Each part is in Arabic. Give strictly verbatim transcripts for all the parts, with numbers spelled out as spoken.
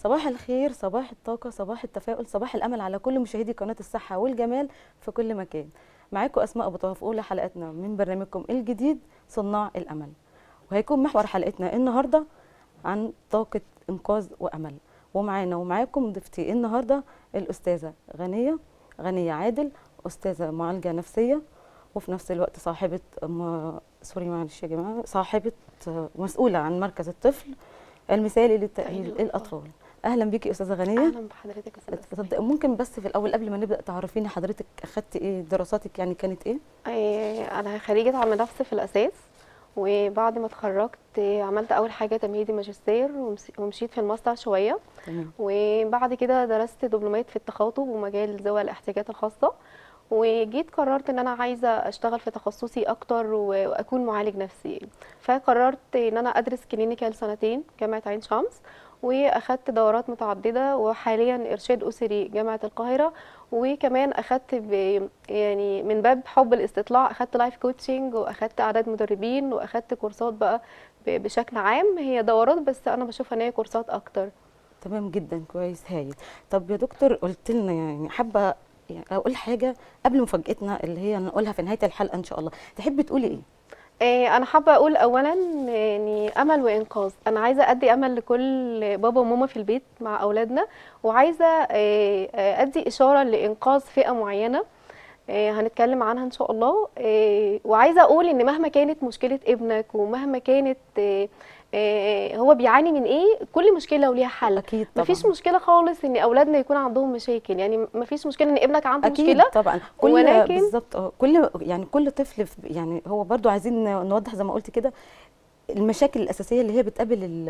صباح الخير، صباح الطاقة، صباح التفاؤل، صباح الأمل على كل مشاهدي قناة الصحة والجمال في كل مكان. معاكم أسماء أبو طه في أولى حلقاتنا من برنامجكم الجديد صناع الأمل. وهيكون محور حلقتنا النهاردة عن طاقة إنقاذ وأمل. ومعانا ومعاكم ضيفتي النهاردة الأستاذة غنية غنية عادل، أستاذة معالجة نفسية وفي نفس الوقت صاحبة م... سوري معلش يا جماعة صاحبة مسؤولة عن مركز الطفل المثالي للتأهيل الأطفال. أهلا بيكي أستاذة غنية. أهلا بحضرتك يا أستاذة. ممكن بس في الأول قبل ما نبدأ تعرفيني حضرتك أخدتي إيه، دراساتك يعني كانت إيه؟ إيه، أنا خريجة علم نفس في الأساس، وبعد ما اتخرجت عملت أول حاجة تمهيدي ماجستير ومشيت في الماستر شوية. تمام. وبعد كده درست دبلومات في التخاطب ومجال ذوي الاحتياجات الخاصة، وجيت قررت ان انا عايزه اشتغل في تخصصي اكتر واكون معالج نفسي. فقررت ان انا ادرس كلينيكال سنتين جامعه عين شمس، واخدت دورات متعدده، وحاليا ارشاد اسري جامعه القاهره. وكمان اخدت يعني من باب حب الاستطلاع اخدت لايف كوتشنج، واخدت اعداد مدربين، واخدت كورسات بقى بشكل عام. هي دورات بس انا بشوفها ان هي كورسات اكتر. تمام جدا، كويس، هايل. طب يا دكتور، قلت لنا يعني حابه يعني اقول حاجه قبل مفاجاتنا اللي هي نقولها في نهايه الحلقه ان شاء الله، تحبي تقولي ايه؟ إيه، انا حابه اقول اولا يعني امل وانقاذ. انا عايزه ادي امل لكل بابا وماما في البيت مع اولادنا، وعايزه إيه ادي اشاره لانقاذ فئه معينه إيه هنتكلم عنها ان شاء الله. إيه وعايزه اقول ان مهما كانت مشكله ابنك ومهما كانت إيه إيه هو بيعاني من ايه، كل مشكله وليها حل. اكيد طبعا. مفيش مشكله خالص ان اولادنا يكون عندهم مشاكل، يعني مفيش مشكله ان ابنك عنده أكيد مشكله طبعا. كل ولكن بالظبط اه كل يعني كل طفل يعني هو برضو عايزين نوضح زي ما قلت كده المشاكل الاساسيه اللي هي بتقابل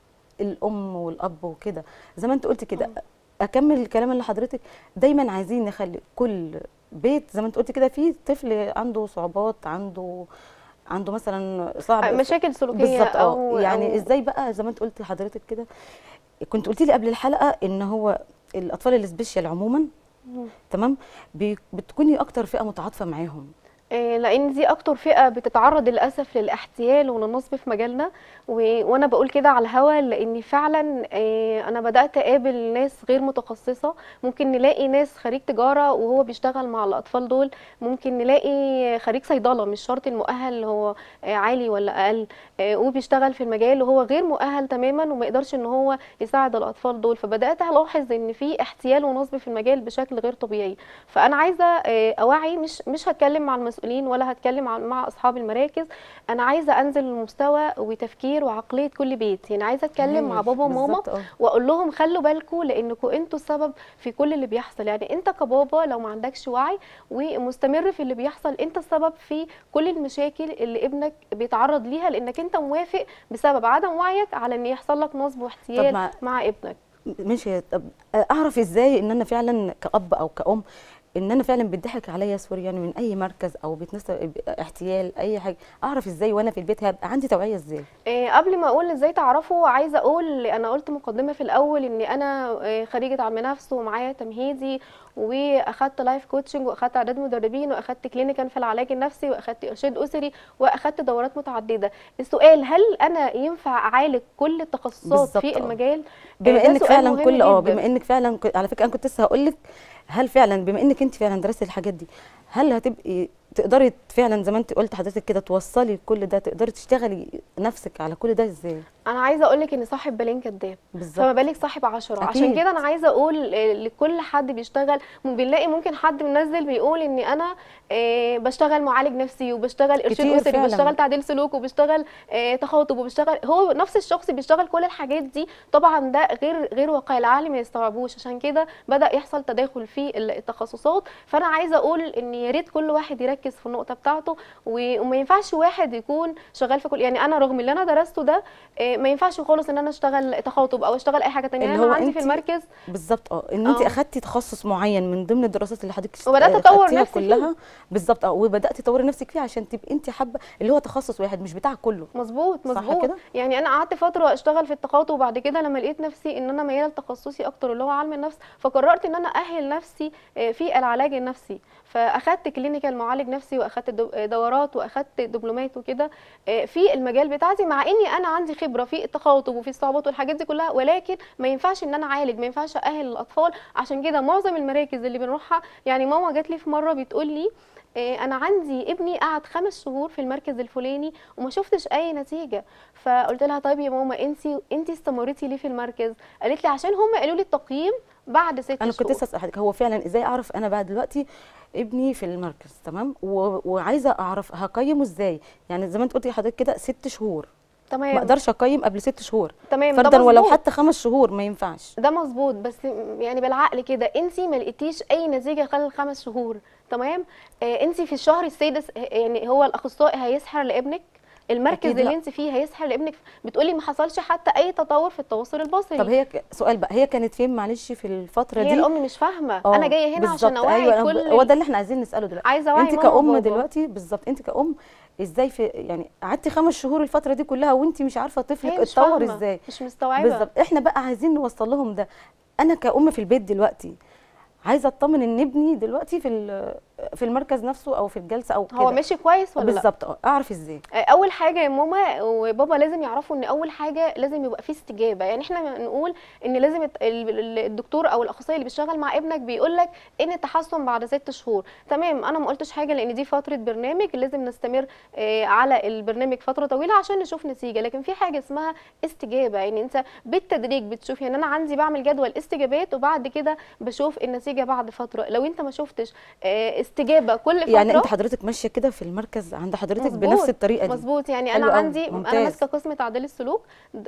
الام والاب وكده زي ما انت قلت كده. اكمل الكلام اللي حضرتك دايما عايزين نخلي كل بيت زي ما انت قلت كده فيه طفل عنده صعوبات، عنده عنده مثلا صعب مشاكل سلوكيه بالظبط اه أو يعني أو ازاي بقى زي ما انت قلت حضرتك كده. كنت قلتي لي قبل الحلقه ان هو الاطفال السبيشال عموما تمام بتكوني اكتر فئه متعاطفه معاهم، لان دي اكتر فئه بتتعرض للاسف للاحتيال وللنصب في مجالنا. و... وانا بقول كده على الهوا لان فعلا انا بدات اقابل ناس غير متخصصه. ممكن نلاقي ناس خريج تجاره وهو بيشتغل مع الاطفال دول، ممكن نلاقي خريج صيدله مش شرط المؤهل هو عالي ولا اقل، وبيشتغل في المجال وهو غير مؤهل تماما وما يقدرش ان هو يساعد الاطفال دول. فبدات الاحظ ان في احتيال ونصب في المجال بشكل غير طبيعي. فانا عايزه اوعي، مش مش هتكلم مع المسؤولين ولا هتكلم مع اصحاب المراكز، انا عايزه انزل لمستوى وتفكير وعقليه كل بيت. يعني عايزه اتكلم مع بابا وماما واقول لهم خلوا بالكم لانكم انتوا السبب في كل اللي بيحصل. يعني انت كبابا لو ما عندكش وعي ومستمر في اللي بيحصل انت السبب في كل المشاكل اللي ابنك بيتعرض ليها، لانك انت موافق بسبب عدم وعيك على ان يحصل لك نصب واحتيال مع, مع ابنك. ماشي. طب اعرف ازاي ان انا فعلا كأب او كأم ان انا فعلا بيضحك عليا سوري يعني من اي مركز او بيتنسى احتيال اي حاجه؟ اعرف ازاي وانا في البيت هبقى عندي توعيه ازاي؟ إيه قبل ما اقول ازاي تعرفوا، عايزه اقول انا قلت مقدمه في الاول ان انا خريجه علم نفس ومعايا تمهيدي واخدت لايف كوتشنج واخدت اعداد مدربين واخدت كلينيكال في العلاج النفسي واخدت ارشاد اسري واخدت دورات متعدده. السؤال هل انا ينفع اعالج كل التخصصات في المجال؟ بما انك فعلا كل اه بما انك فعلا على فكره انا كنت لسه هقول لك هل فعلا بما انك انت فعلا درستي الحاجات دي هل هتبقي تقدري فعلا زي ما انت قلت حضرتك كده توصلي كل ده، تقدري تشتغلي نفسك على كل ده ازاي؟ انا عايزه اقول لك ان صاحب بالين كداب، فما بالك صاحب عشرة. عشان كده انا عايزه اقول لكل حد بيشتغل، بنلاقي ممكن حد منزل بيقول ان انا آه بشتغل معالج نفسي وبشتغل ارشاد اسري وبشتغل تعديل سلوك وبشتغل آه تخاطب وبشتغل، هو نفس الشخص بيشتغل كل الحاجات دي. طبعا ده غير غير واقع، العقل ما يستوعبوش. عشان كده بدا يحصل تداخل في التخصصات. فانا عايزه اقول ان يا ريت كل واحد يركز في النقطه بتاعته، وما ينفعش واحد يكون شغال في كل، يعني انا رغم اللي انا درسته ده ما ينفعش خالص ان انا اشتغل تخاطب او اشتغل اي حاجه ثانيه. اللي انا هو عندي في المركز بالظبط اه ان انت اخدتي تخصص معين من ضمن الدراسات اللي حضرتك وبدات اطور نفسي كلها بالظبط اه وبداتي تطوري نفسك فيه عشان تبقي انت حابه اللي هو تخصص واحد مش بتاع كله. مظبوط مظبوط. يعني انا قعدت فتره اشتغل في التخاطب، وبعد كده لما لقيت نفسي ان انا مياله لتخصصي اكتر اللي هو علم النفس، فقررت ان انا اهل نفسي في العلاج النفسي. فاخدت اخدت كلينيكال معالج نفسي، واخدت دورات، واخدت دبلومات وكده في المجال بتاعتي، مع اني انا عندي خبره في التخاطب وفي الصعوبات والحاجات دي كلها، ولكن ما ينفعش ان انا اعالج، ما ينفعش اهل الاطفال. عشان كده معظم المراكز اللي بنروحها، يعني ماما جات لي في مره بتقول لي انا عندي ابني قعد خمس شهور في المركز الفلاني وما شفتش اي نتيجه. فقلت لها طيب يا ماما انت انت استمريتي ليه في المركز؟ قالت لي عشان هم قالوا لي التقييم بعد ست شهور. انا كنت لسه اسال حضرتك، هو فعلا ازاي اعرف انا بقى دلوقتي ابني في المركز تمام، وعايزه اعرف هقيمه ازاي؟ يعني زي ما انت قلتي حضرتك كده ست شهور، تمام، ما اقدرش اقيم قبل ست شهور، تمام، فرضا ولو حتى خمس شهور ما ينفعش. ده مظبوط، بس يعني بالعقل كده انت ما لقيتيش اي نتيجه خلال الخمس شهور، تمام. آه انت في الشهر السادس يعني هو الاخصائي هيسحر لابنك، المركز اللي انت فيه هيسحر لابنك. بتقولي ما حصلش حتى اي تطور في التواصل البصري. طب هي سؤال بقى، هي كانت فين معلش في الفتره هي دي؟ هي الام مش فاهمه، انا جايه هنا عشان اوعي. أيوة كل هو ده اللي احنا عايزين نساله دلوقتي. عايزه اوعي انت كأم بابا. دلوقتي بالظبط، انت كأم ازاي في يعني قعدتي خمس شهور الفتره دي كلها وانت مش عارفه طفلك اتطور ازاي؟ مش مستوعبه بالظبط. احنا بقى عايزين نوصل لهم ده. انا كأم في البيت دلوقتي عايزه اطمن ان ابني دلوقتي في في المركز نفسه او في الجلسه او كده هو ماشي كويس ولا لا. بالظبط. اعرف ازاي؟ اول حاجه يا ماما وبابا لازم يعرفوا ان اول حاجه لازم يبقى في استجابه. يعني احنا نقول ان لازم الدكتور او الاخصائي اللي بيشتغل مع ابنك بيقول لك ان التحسن بعد ست شهور، تمام. انا ما قلتش حاجه لان دي فتره برنامج، لازم نستمر على البرنامج فتره طويله عشان نشوف نتيجه. لكن في حاجه اسمها استجابه، يعني انت بالتدريج بتشوف. يعني انا عندي بعمل جدول استجابات وبعد كده بشوف النتيجه بعد فتره. لو انت ما شفتش استجابه كل فتره، يعني انت حضرتك ماشيه كده في المركز عند حضرتك مزبوط. بنفس الطريقه دي مظبوط. يعني انا عندي ممتاز. انا ماسكه قسم تعديل السلوك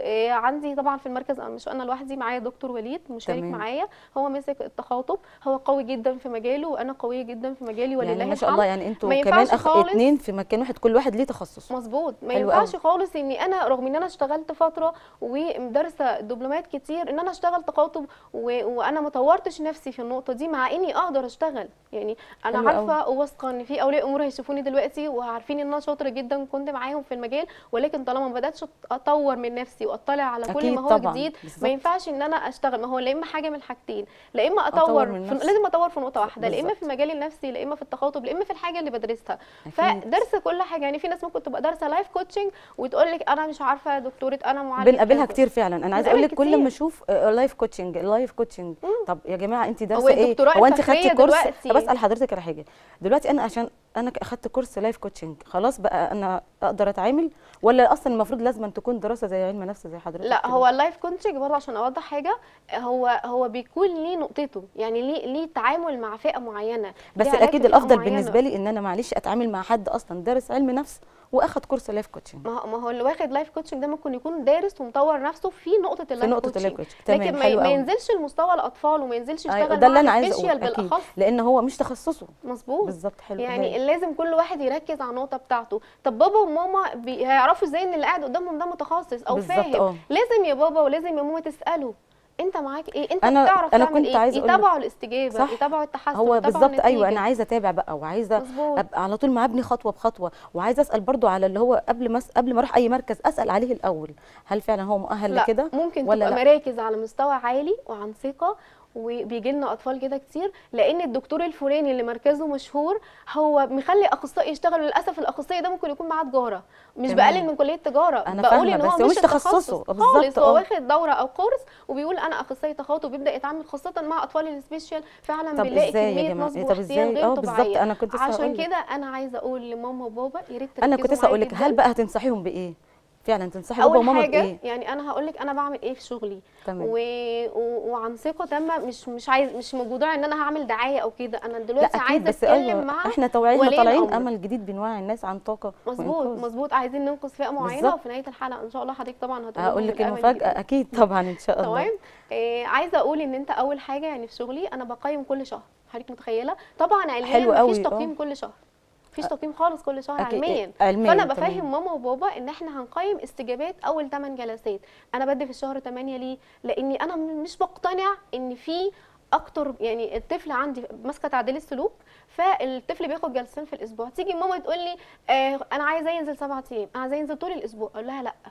عندي طبعا في المركز، مش انا لوحدي، معايا دكتور وليد مشارك معايا، هو ماسك التخاطب، هو قوي جدا في مجاله وانا قويه جدا في مجالي ولله يعني ما شاء الله. يعني انتوا كمان اخ اتنين في مكان واحد، كل واحد ليه تخصص. مظبوط. ما ينفعش خالص اني انا رغم ان انا اشتغلت فتره ودارسه دبلومات كتير ان انا اشتغل تخاطب و... وانا ما طورتش نفسي في النقطه دي، مع اني اقدر اشتغل. يعني انا عارفه وواثقه ان في اولياء امور هيشوفوني دلوقتي وعارفين ان انا شاطره جدا كنت معاهم في المجال، ولكن طالما ما بداتش اطور من نفسي واطلع على كل ما هو طبعًا. جديد بالزبط. ما ينفعش ان انا اشتغل. ما هو لا اما حاجه من الحاجتين، لا اما اطور, أطور في... لازم اطور في نقطه واحده، لا اما في المجال النفسي، لا اما في التخاطب، لا اما في الحاجه اللي بدرسها. فدرس كل حاجه. يعني في ناس ممكن تبقى دارسه لايف كوتشنج وتقول لك انا مش عارفه دكتوره انا معالجه. بنقابلها كتير فعلا. انا عايزه اقول لك كل ما اشوف لايف كوتشنج لايف كوتشنج، طب يا جماعه انت دارسه ايه؟ هو انت خدتي كورس؟ طب اسال حضرتك على حاجه دلوقتي، انا عشان انا اخدت كورس لايف كوتشنج خلاص بقى انا اقدر اتعامل، ولا اصلا المفروض لازم تكون دراسه زي علم نفس زي حضرتك؟ لا كده. هو اللايف كوتشنج برضه عشان اوضح حاجه، هو هو بيكون ليه نقطته، يعني ليه ليه تعامل مع فئه معينه. بس اكيد الافضل بالنسبه لي ان انا معلش اتعامل مع حد اصلا دارس علم نفس واخد كورس لايف كوتشنج. ما هو اللي واخد لايف كوتشنج ده ممكن يكون دارس ومطور نفسه في نقطه اللايف كوتشنج، لكن ما, ما ينزلش لمستوى الاطفال وما ينزلش يشتغل أيوة ده اللي انا عايزه اقوله بالاخص، لان هو مش تخصصه. مظبوط بالظبط. حلو. يعني هي. لازم كل واحد يركز على النقطه بتاعته. طب بابا وماما بي... هيعرفوا ازاي ان اللي قاعد قدامهم ده متخصص او فاهم؟ أوه. لازم يا بابا ولازم يا ماما تساله انت معاك ايه، انت أنا بتعرف أنا تعمل كنت ايه، يتابعوا الاستجابه، صح. يتابعوا التحسن، هو بالظبط. ايوه انا عايزه اتابع بقى وعايزه مزبوط. ابقى على طول مع ابني خطوه بخطوه، وعايزه اسال برضو على اللي هو قبل ما قبل ما اروح اي مركز اسال عليه الاول هل فعلا هو مؤهل لكده ممكن ولا تبقى لا. مراكز على مستوى عالي وعن ثقه، وبيجي لنا اطفال كده كتير لان الدكتور الفلاني اللي مركزه مشهور هو مخلي اخصائي يشتغل. للاسف الاخصائي ده ممكن يكون معاه تجاره، مش بقلل من كليه تجاره، أنا بقول ان هو مش تخصصه خالص، هو واخد دوره او كورس وبيقول انا اخصائي تخاطب وبيبدا يتعامل خاصه مع اطفال السبيشال. فعلا بنلاقي كميه نصب واحتيال غير طبيعيه. أنا كنت عشان كده انا عايزه اقول لماما وبابا يا ريت انا كنت لسه اقول لك هل بقى هتنصحيهم بايه؟ فعلا تنصحي بابا وماما بايه؟ يعني انا هقول لك انا بعمل ايه في شغلي و... و... وعن ثقه تامه، مش مش عايز مش موضوع ان انا هعمل دعايه او كده. انا دلوقتي عايزه اتكلم أيوة. مع احنا توعينا طالعين امل جديد بنوعي الناس عن طاقه. مظبوط مظبوط. عايزين ننقذ فئه معينه، وفي نهايه الحلقه ان شاء الله حضرتك طبعا هتقولي هقول لك المفاجاه اكيد طبعا ان شاء الله. تمام. آه عايزه اقول ان انت اول حاجه يعني في شغلي انا بقيم كل شهر، حضرتك متخيله؟ طبعا علميا مفيش تقييم كل شهر، مفيش تقييم خالص كل شهر علميا. فانا بفهم تمام. ماما وبابا ان احنا هنقيم استجابات اول ثمانية جلسات. انا بدي في الشهر ثمانية ليه؟ لاني انا مش بقتنع ان في اكتر. يعني الطفل عندي ماسكه تعديل السلوك، فالطفل بياخد جلستين في الاسبوع. تيجي ماما تقول لي آه انا عايزه ينزل سبعة ايام، انا عايزه ينزل طول الاسبوع. اقول لها لا،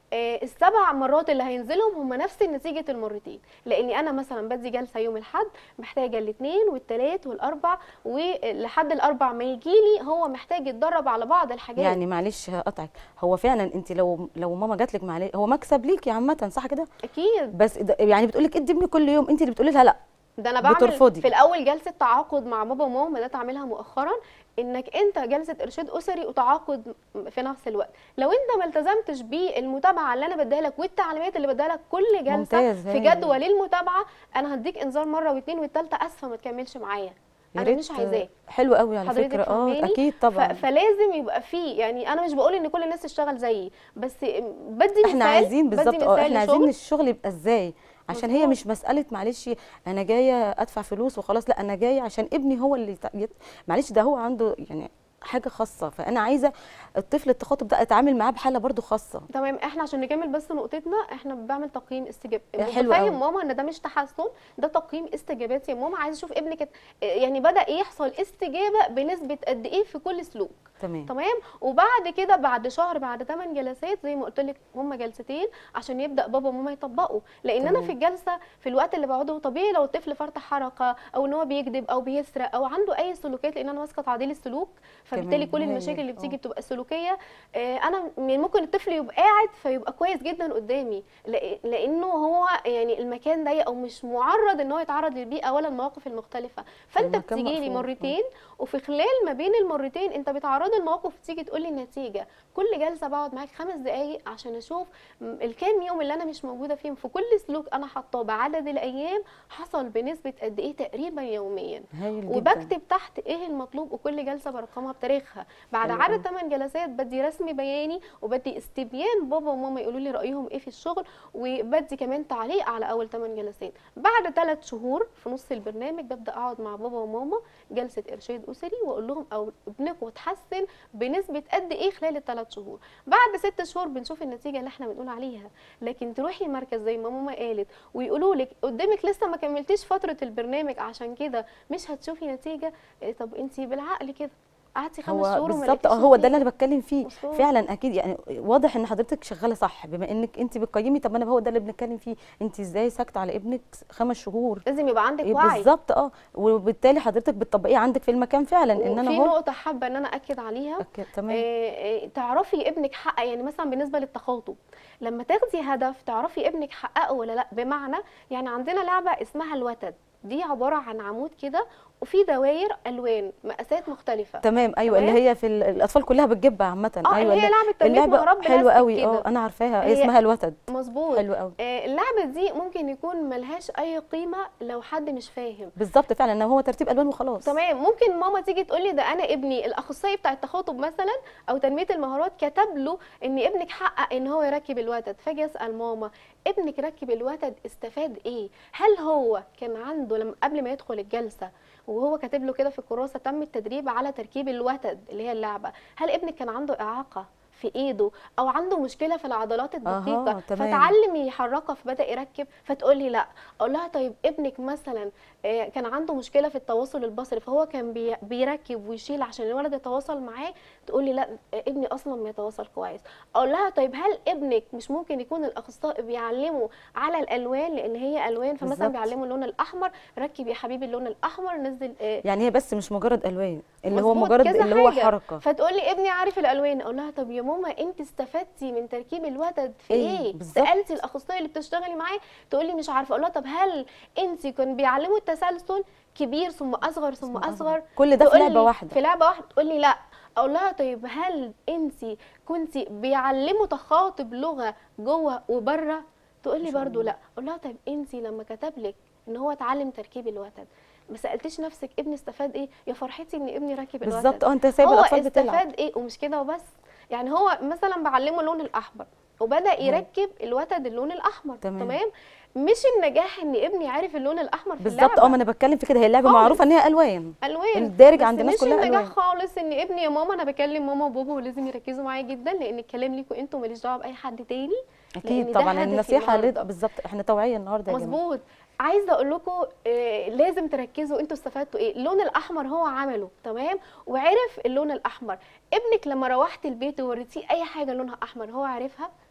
آه، السبع مرات اللي هينزلهم هم نفس نتيجه المرتين، لاني انا مثلا بدي جلسه يوم الاحد محتاجه الاثنين والثلاث والاربع، ولحد الاربع ما يجي لي هو محتاج يتدرب على بعض الحاجات. يعني معلش هقطعك، هو فعلا انت لو لو ماما جات لك معلش هو مكسب ليكي عامه، صح كده؟ اكيد. بس ده- يعني بتقول لك ادي ابني كل يوم، انت اللي بتقولي لها لا. ده انا بعمل بترفضي. في الاول جلسه تعاقد مع بابا وماما، بدات اعملها مؤخرا، انك انت جلسه ارشاد اسري وتعاقد في نفس الوقت. لو انت ما التزمتش بالمتابعه اللي انا بديها لك والتعليمات اللي بديها لك كل جلسه ممتاز، في هايل. جدول المتابعه، انا هديك انذار مره واثنين والثالثه اسفه ما تكملش معايا، يا انا مش ريت. عايزاه. حلو قوي على حضرتك فكره. اه فاهماني؟ اكيد ف- طبعا. فلازم يبقى فيه، يعني انا مش بقول ان كل الناس تشتغل زيي، بس بدي مثال. احنا عايزين بدي بالظبط، اه مثال احنا عايزين لشغل. الشغل يبقى ازاي، عشان هي مظبوط. مش مساله معلش انا جايه ادفع فلوس وخلاص، لا انا جايه عشان ابني هو اللي يت- يت- معلش ده هو عنده يعني حاجه خاصه، فانا عايزه الطفل التخاطب ده اتعامل معاه بحاله برضو خاصه. تمام. احنا عشان نكمل بس نقطتنا، احنا بعمل تقييم استجابه، حلو قوي. بفهم ماما ان ده مش تحسن، ده تقييم استجابات. يا ماما عايزه اشوف ابنك ات- يعني بدا يحصل استجابه بنسبه قد ايه في كل سلوك. تمام. تمام. وبعد كده بعد شهر، بعد ثمان جلسات زي ما قلت لك، هم جلستين عشان يبدا بابا وماما يطبقوا، لان تمام. انا في الجلسه في الوقت اللي بقعده طبيعي لو الطفل فرط حركه او ان هو بيكذب او بيسرق او عنده اي سلوكات، لان انا ماسكه تعديل السلوك، فبالتالي تمام، كل هايل. المشاكل اللي بتيجي اه. بتبقى سلوكيه. آه، انا من- ممكن الطفل يبقى قاعد فيبقى كويس جدا قدامي، لأ- لانه هو يعني المكان ضيق او مش معرض ان هو يتعرض للبيئه ولا المواقف المختلفه، فانت المكان بتيجي لي مقفول. مرتين، وفي خلال ما بين المرتين انت بتعرضي المواقف تيجي تقول لي النتيجه. كل جلسه بقعد معاك خمس دقائق عشان اشوف م- الكام يوم اللي انا مش موجوده فيهم في كل سلوك انا حاطاه بعدد الايام حصل بنسبه قد ايه تقريبا يوميا، هايل جدا. وبكتب تحت ايه المطلوب، وكل جلسه برقمها بتاريخها. بعد حلو عدد قوي. ثمان جلسات بدي رسم بياني، وبدي استبيان بابا وماما يقولوا لي رايهم ايه في الشغل، وبدي كمان تعليق على اول ثمان جلسات. بعد ثلاث شهور في نص البرنامج ببدا اقعد مع بابا وماما جلسه ارشاد اسري، واقول لهم او ابنكم اتحسن بنسبه قد ايه خلال الثلاث شهور. بعد ست شهور بنشوف النتيجه اللي احنا بنقول عليها. لكن تروحي المركز زي ما ماما قالت ويقولوا لك قدامك لسه ما كملتيش فتره البرنامج عشان كده مش هتشوفي نتيجه، إيه طب انت بالعقل كده قعدتي خمس هو شهور وما بالظبط، اه لقيتيش هو ده اللي نتيجة. انا بتكلم فيه. مظبوط. فعلا اكيد يعني واضح ان حضرتك شغاله صح، بما انك انت بتقيمي. طب انا هو ده اللي بنتكلم فيه، انت ازاي ساكته على ابنك خمس شهور؟ لازم يبقى عندك إيه وعي. بالظبط، اه وبالتالي حضرتك بتطبقيه عندك في المكان فعلا، ان انا وفي اهو. نقطة حابة ان انا اكد عليها. أوكي، تمام. آه، آه، تعرفي ابنك حقق، يعني مثلا بالنسبة للتخاطب لما تاخدي هدف تعرفي ابنك حققه ولا لا. بمعنى يعني عندنا لعبة اسمها الوتد، دي عبارة عن عمود كده وفي دواير الوان مقاسات مختلفة. تمام، ايوه، تمام؟ اللي هي في ال- الاطفال كلها بتجيبها عامه. اه ايوه، اللي هي لعبة تنمية اللعبه مهارات حلوه بلاستيك قوي. اه كده. انا عارفاها، هي هي اسمها الوتد. مظبوط. حلو قوي. آه، اللعبة دي ممكن يكون ملهاش اي قيمة لو حد مش فاهم. بالظبط، فعلا ان هو ترتيب الوان وخلاص. تمام. ممكن ماما تيجي تقول لي ده انا ابني الاخصائي بتاع التخاطب مثلا او تنميه المهارات كتب له ان ابنك حقق ان هو يركب الوتد، فاجي اسال ماما ابنك ركب الوتد استفاد ايه؟ هل هو كان عنده لما قبل ما يدخل الجلسه وهو كاتب له كده في الكراسه تم التدريب على تركيب الوتد اللي هي اللعبه، هل ابنك كان عنده اعاقه في ايده او عنده مشكله في العضلات الدقيقه أها، تمام. فتعلم يحركها فبدا يركب؟ فتقول لي لا. اقول لها طيب ابنك مثلا آه، كان عنده مشكله في التواصل البصري فهو كان بي- بيركب ويشيل عشان الولد يتواصل معاه؟ تقول لي لا آه، ابني اصلا ما يتواصل كويس. اقول لها طيب هل ابنك مش ممكن يكون الاخصائي بيعلمه على الالوان لان هي الوان، فمثلا بالظبط. بيعلمه اللون الاحمر، ركب يا حبيبي اللون الاحمر، نزل آه، يعني هي بس مش مجرد الوان، اللي هو مظبوط، مجرد كذا اللي هو حاجة. حركه. فتقول لي ابني عارف الالوان. اقول لها طب يا ماما انت استفدتي من تركيب الوتد في إيه؟ ايه؟ بالظبط. سالتي الاخصائي اللي بتشتغلي معاه؟ تقول لي مش عارفه. اقول لها طب هل انت كان بيعلموا التسلسل كبير ثم اصغر ثم ثم اصغر؟ أصغر. كل ده في تقول لعبة لي واحدة. في لعبه واحده. تقول لي لا. اقول لها طيب هل انت كنت بيعلموا تخاطب لغه جوه وبره؟ تقول لي ما شاء برضو الله. لا. اقول لها طيب انت لما كتب لك ان هو اتعلم تركيب الوتد ما سالتيش نفسك ابني استفاد ايه؟ يا فرحتي ان ابني راكب الوتد. بالظبط، اه انت سايب هو الاطفال بتلعب. استفاد ايه؟ ومش كده وبس، يعني هو مثلا بعلمه اللون الاحمر وبدا يركب الوتد اللون الاحمر. تمام. تمام. مش النجاح ان ابني عارف اللون الاحمر في بالظبط، اللعبه. اه ما انا بتكلم في كده، هي اللعبه خالص. معروفه ان هي الوان. الوان الدارج بس عند الناس مش كلها النجاح الوان. خالص ان ابني يا ماما انا بكلم ماما وبابا ولازم يركزوا معايا جدا لان الكلام ليكم انتوا ماليش دعوه باي حد تاني. لأن اكيد ده طبعا، هدفي النصيحه النهاردة. اللي بالظبط احنا توعيه النهارده يا جماعه. مظبوط. عايزه اقول لكم آه لازم تركزوا انتوا استفدتوا ايه. اللون الاحمر هو عمله تمام وعرف اللون الاحمر. ابنك لما روحت البيت ووريتيه اي حاجه لونها احمر هو عارفها؟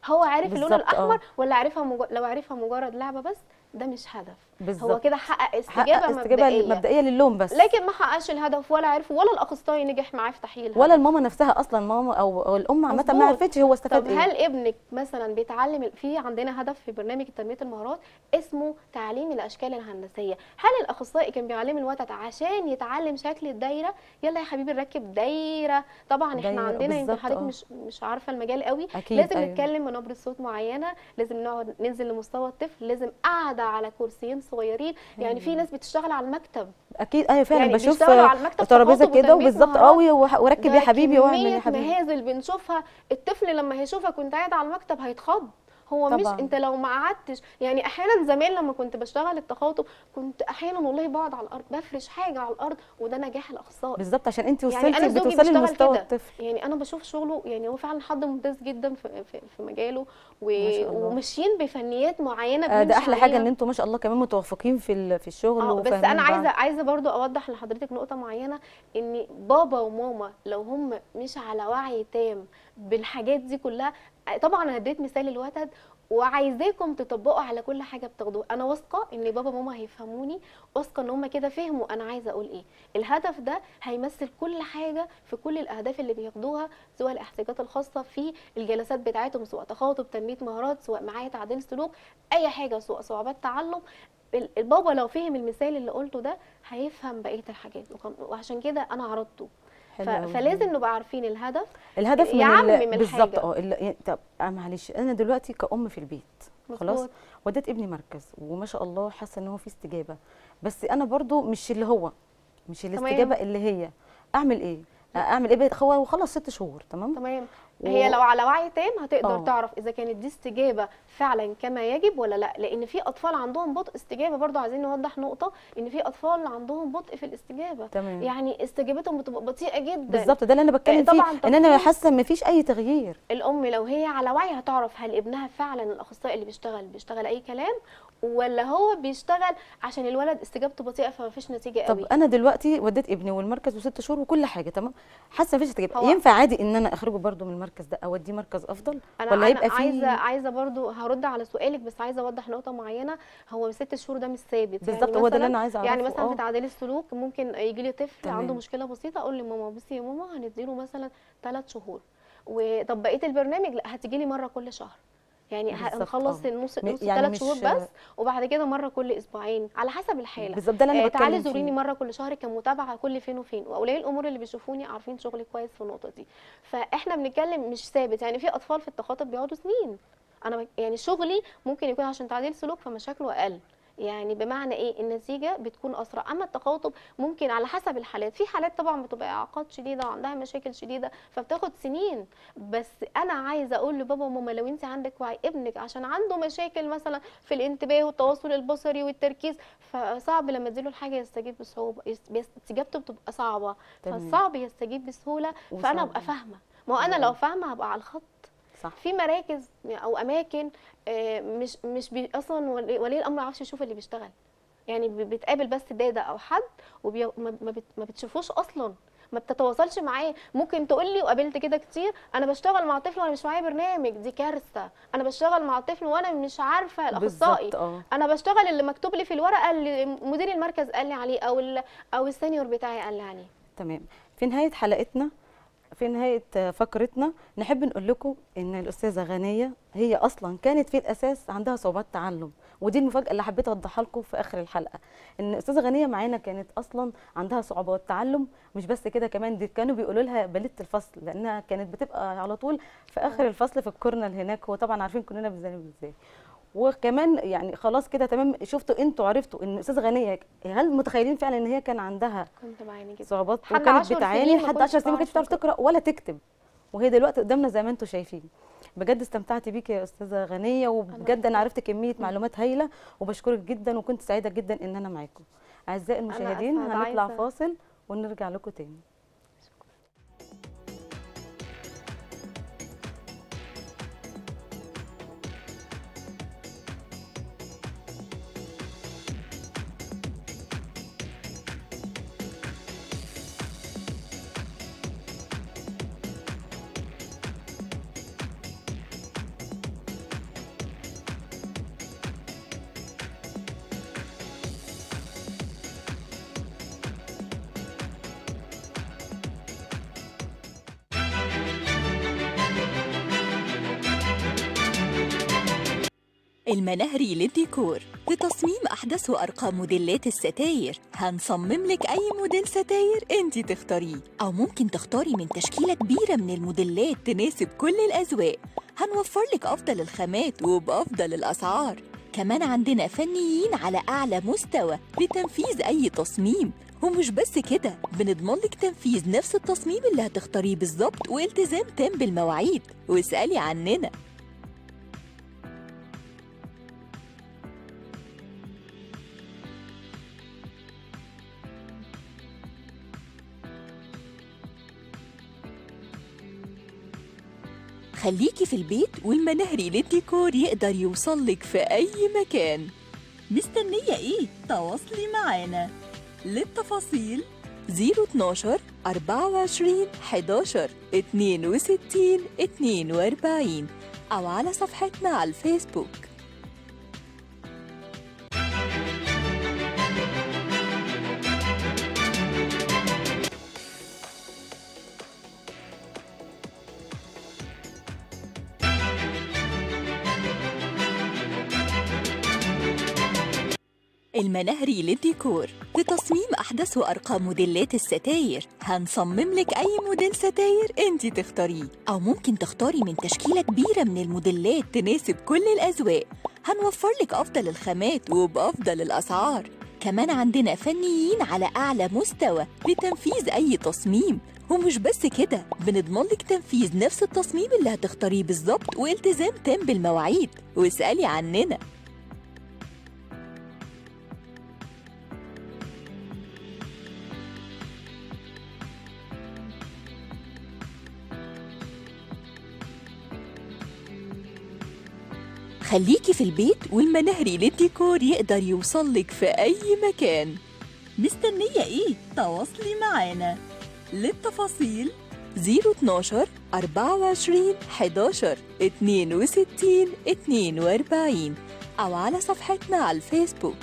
هو عارف اللون بالظبط اه الاحمر ولا عارفها مج... لو عارفها مجرد لعبه بس، ده مش هدف. هو بالظبط، كده حقق حقق استجابه استجابه مبدئيه، مبدئيه للون بس. لكن ما حققش الهدف ولا عرفه، ولا الاخصائي نجح معاه في تحقيق الهدف، ولا الماما نفسها اصلا، ماما او أو الام عامه ما مظبوط. عرفتش هو استفاد طب ايه. هل ابنك مثلا بيتعلم؟ في عندنا هدف في برنامج تنميه المهارات اسمه تعليم الاشكال الهندسيه، هل الاخصائي كان بيعلم الولد عشان يتعلم شكل الدايره؟ يلا يا حبيبي نركب دايره. طبعا احنا دايرة عندنا، يمكن بالظبط حضرتك اه مش مش عارفه المجال قوي، اكيد لازم ايوه نتكلم بنبره صوت معينه، لازم نقعد ننزل لمستوى الطفل، لازم قاعده على كرسيين صغيرين. يعني في ايوه ناس بتشتغل على المكتب، ايوه ايوه فعلا، يعني بشوف بيشتغلوا على المكتب ترابيزه تخاطب كده وتنميه وبالظبط اه مهارات. وح- وركب يا ده حبيبي واعمل يا كمية حبيبي. مهازل بنشوفها، الطفل لما هيشوفك وانت قاعد على المكتب هيتخض. هو مش طبعا انت لو ما قعدتش، يعني احيانا زمان لما كنت بشتغل التخاطب كنت احيانا والله بقعد على الارض بفرش حاجه على الارض، وده نجاح الاخصائي. بالظبط، عشان انت يعني انا وصلتي زوجي بتوصلي بيشتغل لمستوى كده، الطفل. يعني انا بشوف شغله، يعني هو فعلا حد ممتاز جدا في في, في مجاله و... ما شاء الله. وماشيين بفنيات معينه آه، ده بنمشي احلى حاجه ان عليها. انتوا ما شاء الله كمان متوافقين في ال- في الشغل اه بس انا وفاهمين عايزه بعض. عايزه برضو اوضح لحضرتك نقطه معينه، ان بابا وماما لو هم مش على وعي تام بالحاجات دي كلها، طبعا انا اديت مثال الوتد وعايزاكم تطبقوا على كل حاجه بتاخدوها، انا واثقه ان بابا وماما هيفهموني، واثقه ان هم كده فهموا انا عايزه اقول ايه. الهدف ده هيمثل كل حاجه في كل الاهداف اللي بياخدوها، سواء الاحتياجات الخاصه في الجلسات بتاعتهم، سواء تخاطب، تنميه مهارات، سواء معايا تعديل سلوك، اي حاجه، سواء صعوبات تعلم. البابا لو فهم المثال اللي قلته ده هيفهم بقيه الحاجات، وعشان كده انا عرضته. ف... حلو قوي. فلازم نبقى عارفين الهدف، الهدف من يعمم ال... بالظبط الحاجه. اه ال- طب آه، معلش انا دلوقتي كأم في البيت خلاص، مظبوط. وديت ابني مركز وما شاء الله حاسه ان هو في استجابه، بس انا برضو مش اللي هو مش الاستجابه اللي هي، اعمل ايه؟ آه، اعمل ايه بقى؟ هو وخلص ست شهور تمام. تمام. و... هي لو على وعي تام هتقدر اه تعرف اذا كانت دي استجابه فعلا كما يجب ولا لا، لان في اطفال عندهم بطء استجابه، برضو عايزين نوضح نقطه ان في اطفال عندهم بطء في الاستجابه، تمام يعني استجابتهم بتبقى بطيئه جدا. بالظبط، ده اللي انا بتكلم فيه، طبعا ان انا تطوير حاسه ان مفيش اي تغيير. الام لو هي على وعي هتعرف هل ابنها فعلا الاخصائي اللي بيشتغل بيشتغل اي كلام، ولا هو بيشتغل عشان الولد استجابته بطيئه فمفيش نتيجه طب قوي. انا دلوقتي وديت ابني والمركز وست شهور وكل حاجه تمام، حاسه مفيش استجابه، هو ينفع عادي ان انا اخرجه برضو من المركز ده اوديه مركز افضل انا ولا انا هيبقى فيه؟ عايزه عايزه برضو هرد على سؤالك، بس عايزه اوضح نقطه معينه. هو ست شهور ده مش ثابت، بالظبط، يعني هو ده اللي مثلا انا عايزه اعرفه. يعني مثلا في اه تعديل السلوك ممكن يجي لي طفل تمام عنده مشكله بسيطه، اقول لماما بصي يا ماما هنديله مثلا ثلاث شهور، وطب بقيه البرنامج لا هتيجي لي مره كل شهر، يعني بالظبط هنخلص اه النص م- نص يعني ثلاث شهور مش بس، وبعد كده مره كل اسبوعين على حسب الحاله. بالظبط، ده اللي انا آه تعالي بتكلم زوريني فيه. مره كل شهر كمتابعه كل فين وفين، واولياء الامور اللي بيشوفوني عارفين شغلي كويس في النقطه دي. فاحنا بنتكلم مش ثابت، يعني في اطفال في التخاطب بيقعدوا سنين، انا بك- يعني شغلي ممكن يكون عشان تعديل سلوك فمشاكله اقل، يعني بمعنى ايه النتيجه بتكون اسرع. اما التخاطب ممكن على حسب الحالات، في حالات طبعا بتبقى اعاقات شديده وعندها مشاكل شديده فبتاخد سنين، بس انا عايزه اقول لبابا وماما لو انت عندك وعي ابنك عشان عنده مشاكل مثلا في الانتباه والتواصل البصري والتركيز، فصعب لما اديله الحاجه يستجيب بصعوبه، يس- بيس- استجابته بتبقى صعبه، تمام فصعب يستجيب بسهوله، فانا وصعب ابقى فاهمه. ما هو حلو انا لو قوي فاهمه هبقى على الخط. صح. في مراكز او اماكن آه، مش مش بي اصلا ولي ولي الامر ما يعرفش يشوف اللي بيشتغل، يعني ب- بتقابل بس داده او حد وما ما بت- ما بتشوفوش اصلا، ما بتتواصلش معاه. ممكن تقول لي وقابلت كده كتير، انا بشتغل مع طفل وانا مش معايا برنامج، دي كارثه. انا بشتغل مع طفل وانا مش عارفه الاخصائي، بالظبط اه انا بشتغل اللي مكتوب لي في الورقه اللي مدير المركز قال لي عليه او ال- او السينيور بتاعي قال لي عليه. تمام. في نهايه حلقتنا، في نهاية فقرتنا نحب نقول لكم إن الأستاذة غنية هي أصلا كانت في الأساس عندها صعوبات تعلم، ودي المفاجأة اللي حبيت أوضحها لكم في آخر الحلقة، إن الأستاذة غنية معانا كانت أصلا عندها صعوبات تعلم، مش بس كده كمان دي كانوا بيقولوا لها بلية الفصل، لأنها كانت بتبقى على طول في آخر الفصل في الكورنر هناك، وطبعا عارفين كلنا بنذنب إزاي. وكمان يعني خلاص كده تمام، شفتوا انتوا عرفتوا ان الاستاذه غنيه، هل متخيلين فعلا ان هي كان عندها كنت بعاني جدا صعوبات لحد وكانت عشر بتعاني سنين ما لحد كنتش عشر سنين ما كانتش بتعرف بعرف تقرا ولا تكتب، وهي دلوقتي قدامنا زي ما انتم شايفين. بجد استمتعت بيكي يا استاذه غنيه، وبجد انا عرفت كميه معلومات هايله، وبشكرك جدا، وكنت سعيده جدا ان انا معاكم. اعزائي المشاهدين أسعد، هنطلع عايزة فاصل ونرجع لكم تاني. المنهري للديكور لتصميم أحدث وأرقى موديلات الستاير. هنصمم لك أي موديل ستاير أنت تختاريه، أو ممكن تختاري من تشكيلة كبيرة من الموديلات تناسب كل الأذواق. هنوفر لك أفضل الخامات وبأفضل الأسعار. كمان عندنا فنيين على أعلى مستوى لتنفيذ أي تصميم. ومش بس كده، بنضمن لك تنفيذ نفس التصميم اللي هتختاريه بالظبط والتزام تام بالمواعيد. واسألي عننا. خليكي في البيت والمنهري للديكور يقدر يوصلك في أي مكان. مستنية إيه؟ تواصلي معانا. للتفاصيل صفر اتناشر أربعة وعشرين حداشر اتنين وستين اتنين وأربعين أو على صفحتنا على الفيسبوك. المنهري للديكور لتصميم أحدث وأرقى موديلات الستاير. هنصمم لك أي موديل ستاير أنت تختاريه، أو ممكن تختاري من تشكيلة كبيرة من الموديلات تناسب كل الأذواق. هنوفر لك أفضل الخامات وبأفضل الأسعار. كمان عندنا فنيين على أعلى مستوى لتنفيذ أي تصميم. ومش بس كده، بنضمن لك تنفيذ نفس التصميم اللي هتختاريه بالظبط والتزام تام بالمواعيد. واسألي عننا. خليكي في البيت والمنهري للديكور يقدر يوصلك في أي مكان. مستنية إيه؟ تواصلي معانا. للتفاصيل صفر اتناشر أربعة وعشرين حداشر اتنين وستين اتنين وأربعين أو على صفحتنا على الفيسبوك.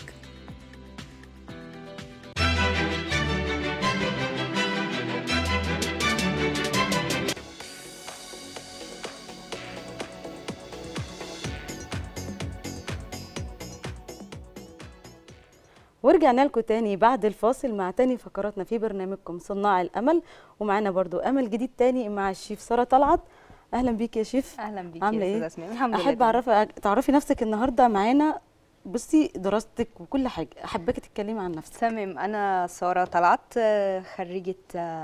ورجعنا لكم تاني بعد الفاصل مع تاني فقراتنا في برنامجكم صناع الامل. ومعانا برضو امل جديد تاني مع الشيف ساره طلعت. اهلا بيك يا شيف. اهلا بيكي عامله يا ايه؟ استاذه اسماء. الحمد لله. احب اعرف تعرفي نفسك النهارده معانا. بصي دراستك وكل حاجه، احبك تتكلمي عن نفسك. تمام. انا ساره طلعت، خريجه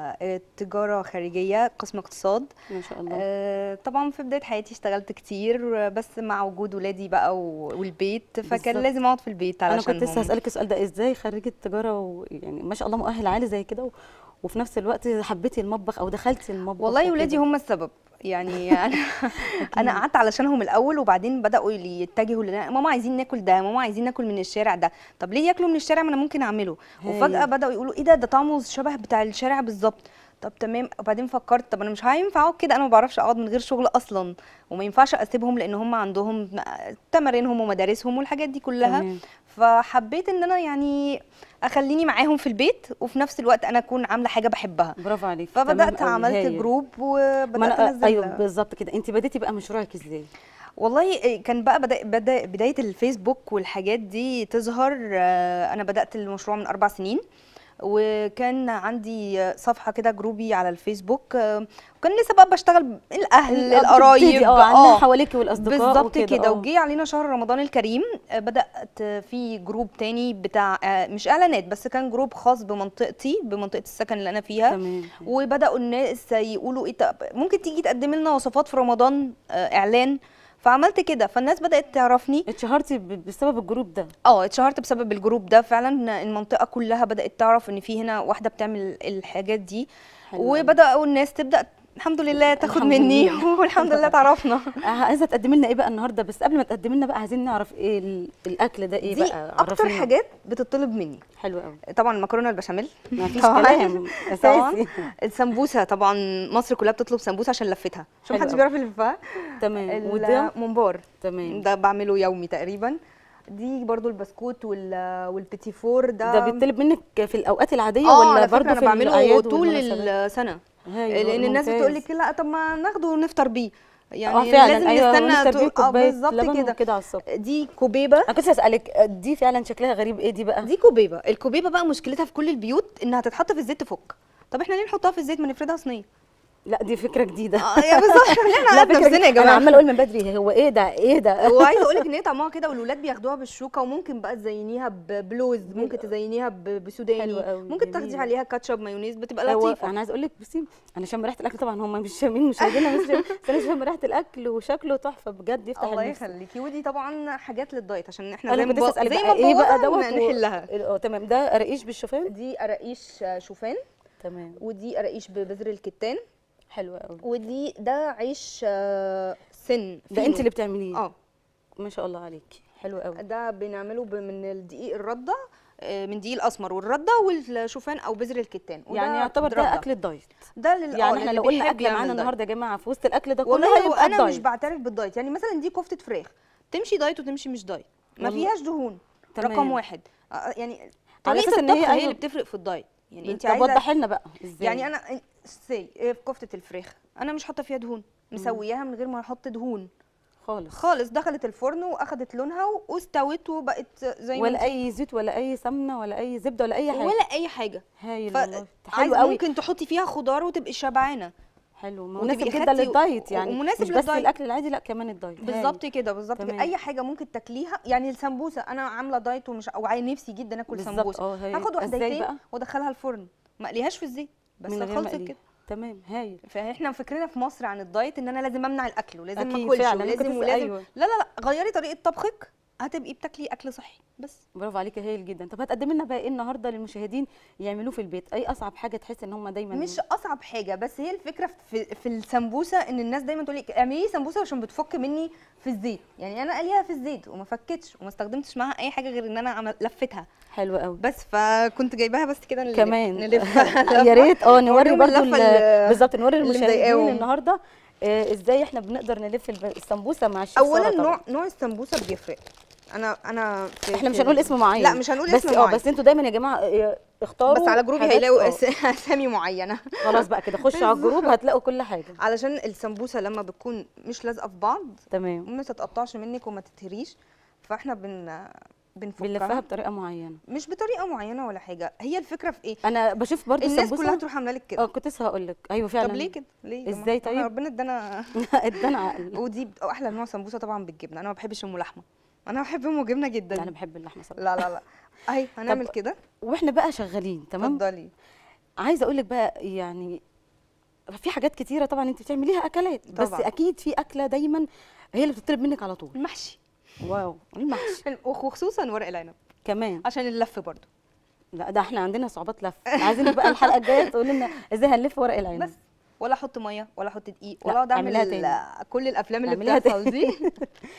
تجاره خارجيه قسم اقتصاد. ما شاء الله. طبعا في بدايه حياتي اشتغلت كتير، بس مع وجود ولادي بقى والبيت فكان بالزبط. لازم اقعد في البيت علشان انا كنت لسه هسالك السؤال ده، ازاي خريجه تجاره ويعني ما شاء الله مؤهل عالي زي كده و... وفي نفس الوقت حبيتي المطبخ او دخلتي المطبخ؟ والله ولادي هم السبب. يعني انا انا قعدت علشانهم الاول، وبعدين بداوا يتجهوا لنا، ماما عايزين ناكل ده، ماما عايزين ناكل من الشارع ده. طب ليه ياكلوا من الشارع ما انا ممكن اعمله؟ وفجاه بداوا يقولوا ايه ده ده طعمه شبه بتاع الشارع بالظبط. طب تمام. وبعدين فكرت طب انا مش هينفع اقعد كده، انا ما بعرفش اقعد من غير شغل اصلا، وما ينفعش اسيبهم لان هم عندهم تمارينهم ومدارسهم والحاجات دي كلها. تمام. فحبيت ان انا يعني اخليني معاهم في البيت، وفي نفس الوقت انا اكون عامله حاجه بحبها. برافو عليك. فبدات عملت جروب وبدات انزل. ايوه بالظبط كده. انت بديتي بقى مشروعك ازاي؟ والله كان بقى بدا بدا بدايه الفيسبوك والحاجات دي تظهر. انا بدات المشروع من اربع سنين، وكان عندي صفحه كده جروبي على الفيسبوك، وكان لسه بقى بشتغل الاهل القرايب اه حواليكي والاصدقاء بالظبط كده. وجي علينا شهر رمضان الكريم، بدات في جروب تاني بتاع مش اعلانات بس، كان جروب خاص بمنطقتي بمنطقه السكن اللي انا فيها. تمام. وبداوا الناس يقولوا ايه ممكن تيجي تقدمي لنا وصفات في رمضان اعلان، فعملت كده. فالناس بدات تعرفني. اتشهرتي بسبب الجروب ده؟ اه اتشهرت بسبب الجروب ده فعلا. المنطقه كلها بدات تعرف ان في هنا واحده بتعمل الحاجات دي. وبداوا الناس تبدا الحمد لله تاخد مني والحمد لله تعرفنا. عايزه تقدمي لنا ايه بقى النهارده؟ بس قبل ما تقدمي لنا بقى عايزين نعرف ايه الاكل ده ايه دي بقى؟ اكتر حاجات بتطلب مني. حلو قوي. طبعا المكرونه البشاميل ما فيش كلام اساسي. السمبوسه طبعا مصر كلها بتطلب سمبوسه عشان لفتها، عشان محدش بيعرف يلفها. تمام. وده ممبار. تمام. ده بعمله يومي تقريبا. دي برضو البسكوت والبيتي فور ده ده بيطلب منك في الاوقات العاديه آه ولا برضو في بعمله طول السنه؟ لان الناس بتقول لك لا طب ما ناخده ونفطر بيه. يعني فعلا لازم ايوه نستنى ونشرب بيه تو- اه كوبايه بالظبط لبن كده. كده على الصبح. دي كوبيبه. انا كنت اسالك دي فعلا شكلها غريب، ايه دي بقى؟ دي كوبيبه. الكوبيبه بقى مشكلتها في كل البيوت انها تتحط في الزيت تفك. طب احنا ليه نحطها في الزيت، ما نفردها صينيه؟ لا دي فكره جديده. اه يا بالظبط، ليه احنا لا قاعد فكره نفسنا يا جديدة. انا جماعه؟ عماله اقول من بدري هو ايه ده ايه ده. وعايزه اقول لك ان هي طعمها كده، والولاد بياخدوها بالشوكه، وممكن بقى تزينيها بلوز، ممكن تزينيها ب- حلوة بسوداني، قوي، ممكن تاخدي جميلة. عليها كاتشب مايونيز، بتبقى هو لطيفه. انا عايزه اقول لك بصي، انا شم ريحه الاكل طبعا، هم مش شامين مشاهدينا مش شامين، بس انا شم ريحه الاكل وشكله تحفه بجد يفتح الله النفس. يخليكي. ودي طبعا حاجات للدايت عشان احنا انا زي ما كنت لسه بو- اسالك زي بقى ما ايه بقى بوظها دوت و- نحلها. اه تمام، ده قراقيش بالشوفان. دي قراقيش شوفان، تمام ودي قراقيش ببذر الكتان، حلوه قوي. ودي ده عيش آه، سن ده فينو. انت اللي بتعمليه؟ اه ما شاء الله عليكي، حلو قوي. ده بنعمله ب- من الدقيق الرده، آه، من دقيق الاسمر والرده والشوفان او بذر الكتان. وده يعني يعتبر ده رده. اكل الدايت. ده لل... آه، يعني احنا للي لو قلنا بيحب اكل يعمل معانا دايت. النهارده يا جماعه في وسط الاكل ده كله والله هيبقى انا مش الدايت. بعترف بالدايت. يعني مثلا دي كفته فراخ تمشي دايت وتمشي مش دايت، ما والله. فيهاش دهون. تمام. رقم واحد آه، يعني على طريقه أساس إن هي الطبخ هي أيوة. اللي بتفرق في الدايت. يعني انت طب عايزه وضحي لنا بقى ازاي. يعني انا سي في كفته الفراخ انا مش حاطه فيها دهون، مسوياها من غير ما احط دهون خالص خالص. دخلت الفرن واخدت لونها واستوت وبقت زي ما ولا انت- اي زيت ولا اي سمنه ولا اي زبده ولا اي حاجه ولا اي حاجه. هايل ف- والله، حلو عايزه قوي. ممكن تحطي فيها خضار وتبقي شبعانه. حلو وتبقي مناسب جدا خدتي- للدايت، يعني ومناسب مش بس للدايت. الاكل العادي، لا كمان الدايت. بالظبط كده بالظبط كده. تمام. اي حاجه ممكن تاكليها. يعني السمبوسه انا عامله دايت ومش او عايز نفسي جدا اكل بالظبط، سمبوسه، اه هايل. هاخد ازاي واحدتين بقى؟ وادخلها الفرن، ما اقليهاش في الزيت بس من غير خلصت مقلي. كده. تمام هايل. فاحنا فكرنا في مصر عن الدايت ان انا لازم امنع الاكل ولازم ما أكيد اكلش فعلا، أنا كنت ولازم لسه- ولازم أيوة. لا لا لا غيري طريقه طبخك هتبقي بتاكلي اكل صحي بس. برافو عليكي هايل جدا. طب هتقدمي لنا بقى ايه النهارده للمشاهدين يعملوه في البيت؟ اي اصعب حاجه تحس ان هم دايما مش اصعب حاجه، بس هي الفكره في في السمبوسه ان الناس دايما تقول لي اعملي لي سمبوسه عشان بتفك مني في الزيت. يعني انا قليها في الزيت وما فكتش وما استخدمتش معاها اي حاجه غير ان انا عمل لفتها حلو قوي. بس. فكنت جايباها بس كده نلف- كمان نلفها يا ريت اه نوري نوريهم برضو اللفة ال- اللي- بالظبط نوري اللي المشاهدين مضايقاهم. النهارده آه، ازاي احنا بنقدر نلف الب- السمبوسه مع الشيف اولا سارة طبعاً. نوع نوع السمبوسه بيفرق. انا انا في احنا مش في- هنقول اسم معين، لا مش هنقول بس اسم اه معين بس انتوا دايما يا جماعه آه، اختاروا بس على جروبي حاجات- هيلاقوا اه. أس- اسامي معينه خلاص بقى كده خشوا على الجروب هتلاقوا كل حاجه. علشان السمبوسه لما بتكون مش لازقه في بعض تمام. ما تتقطعش منك وما تتهريش. فاحنا بن بنفكها بنلفها بطريقه معينه. مش بطريقه معينه ولا حاجه. هي الفكره في ايه؟ انا بشوف برضو الناس السمبوسه كلها تروح عامله لك اه كده. كنت لسه هقول لك ايوه فعلا. طب ليه كده؟ ليه يا جماعة؟ ازاي احنا طيب؟ ربنا ادانا ادانا عقل. ودي بت- احلى نوع سمبوسه طبعا بالجبنه. انا ما بحبش ام لحمه، انا بحب ام جبنه جدا. لا انا بحب اللحمه صراحه. لا لا لا اهي هنعمل طب كده. واحنا بقى شغالين تمام. اتفضلي. عايزه اقول لك بقى يعني في حاجات كتيره طبعا انت بتعمليها اكلات، بس طبعاً. اكيد في اكله دايما هي اللي بتطلب منك على طول. المحشي واو المحشي وخصوصا ورق العنب كمان. عشان اللف برضو. لا ده احنا عندنا صعوبات لف، عايزينك بقى الحلقه الجايه تقول لنا ازاي هنلف ورق العنب. بس ولا احط ميه ولا احط دقيق لا، ولا اقعد اعمل اعمليها ال- كل الافلام اللي اعمليها بتحصل تاني. دي.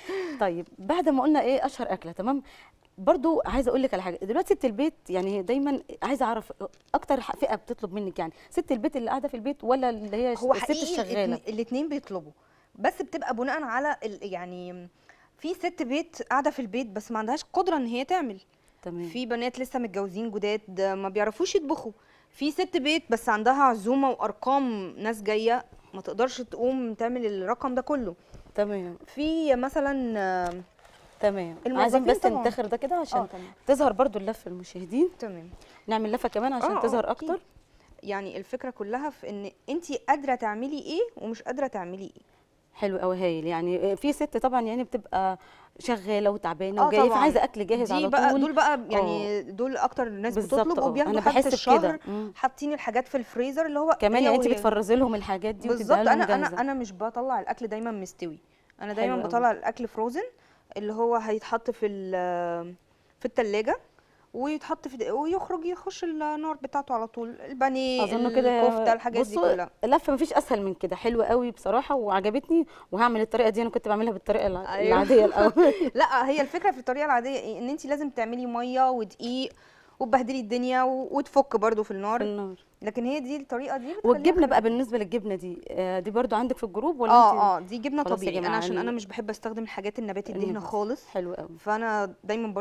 طيب بعد ما قلنا ايه اشهر اكله تمام، برضو عايزه اقول لك على حاجه. دلوقتي ست البيت يعني دايما عايزه اعرف اكتر فئه بتطلب منك، يعني ست البيت اللي قاعده في البيت ولا اللي هي هو الست حقيقي الشغاله؟ الاثنين بيطلبوا، بس بتبقى بناء على ال- يعني في ست بيت قاعده في البيت بس ما عندهاش قدره ان هي تعمل. تمام. في بنات لسه متجوزين جداد ما بيعرفوش يطبخوا. في ست بيت بس عندها عزومه وارقام ناس جايه ما تقدرش تقوم تعمل الرقم ده كله. تمام في مثلا آه، تمام. الموظفين عايزين بس طبعاً. نتاخر ده كده عشان اه تمام تظهر برضو اللفه المشاهدين، تمام. نعمل لفه كمان عشان آه، آه، تظهر أكيد. اكتر. يعني الفكره كلها في ان انت قادره تعملي ايه ومش قادره تعملي ايه. حلو قوي هايل. يعني في ست طبعا يعني بتبقى شغاله وتعبانه آه وجايه طبعاً. فعايزه اكل جاهز دي على بقى طول. دول بقى يعني دول اكتر ناس بالظبط، بتطلب اه. وبياخدوا أنا حاجه بحس الشهر بكده. مم. حاطين الحاجات في الفريزر اللي هو كمان هي يعني انت وهي. بتفرزي لهم الحاجات دي بالظبط. وتديها لهم انا انا جاهزه. انا مش بطلع الاكل دايما مستوي، انا دايما حلو أوي. بطلع الاكل فروزن اللي هو هيتحط في ال- في التلاجة ويتحط في ويخرج يخش النار بتاعته على طول. البانيه اظن كده. الكفته الحاجات دي بصوا كلها. اللفه مفيش اسهل من كده، حلوه قوي بصراحه وعجبتني وهعمل الطريقه دي. انا كنت بعملها بالطريقه الع- أيوة. العاديه الاول. لا هي الفكره في الطريقه العاديه ايه؟ ان انت لازم تعملي ميه ودقيق وتبهدلي الدنيا و- وتفك برضو في النار. في النار. لكن هي دي الطريقه دي بتخليها والجبنه بقى حلوة. بالنسبه للجبنه دي آه، دي برضو عندك في الجروب ولا انت؟ اه اه دي جبنه خلاص يا طبيعي. انا جماعة، عشان ال- انا مش بحب استخدم الحاجات النباتي الدهنه النباتي. خالص، حلو قوي. فانا دايما برضو